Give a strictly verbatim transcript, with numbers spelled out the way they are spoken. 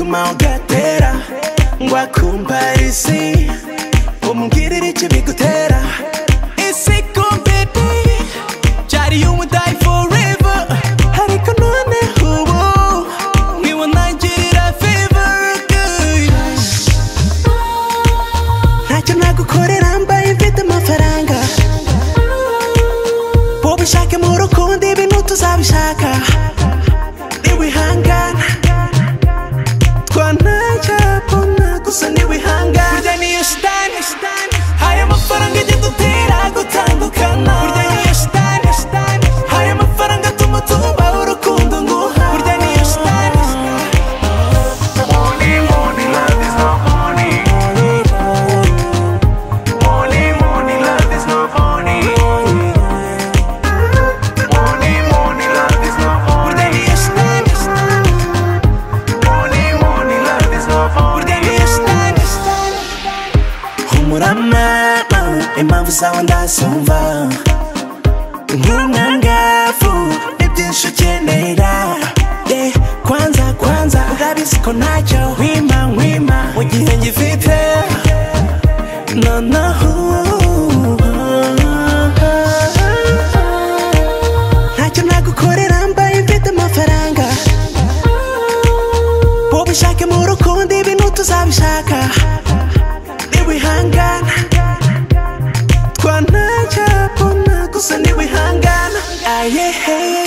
umutima ugatera ngwa kumparisi umbwirira icyo bigutera isi kompeti cyari you would die forever ariko none ubu niwe nangirira favor ntacyo nagukorera mbaye mfite amafaranga wowe ushake mu rukundo ibintu tuzabishaka niwihangana twanajyabona gusa niwihangana burya niyo shitani haya amafaranga ajya dutera gutandukana burya niyo shitani haya amafaranga atuma tubaho urukundo nguha burya niyo shitani Money, money, love is not money. Money, money, love is not money. Money, money, love is not burya money. niyo shitani Money, money, love is not burya money. niyo shitani humura mama impamvu zawe ndazumva nk'umwangavu ibyinshi ukenera yeah, kwanza kwanza urabizi ko ntacyo nkwima nkwima mu gihe ngifite noneho ntacyo nagukorera mbaye mfite amafaranga wowe ushake mu rukundo ibintu tuzabishaka niwihangana twanajyabona gusa niwihangana ayehe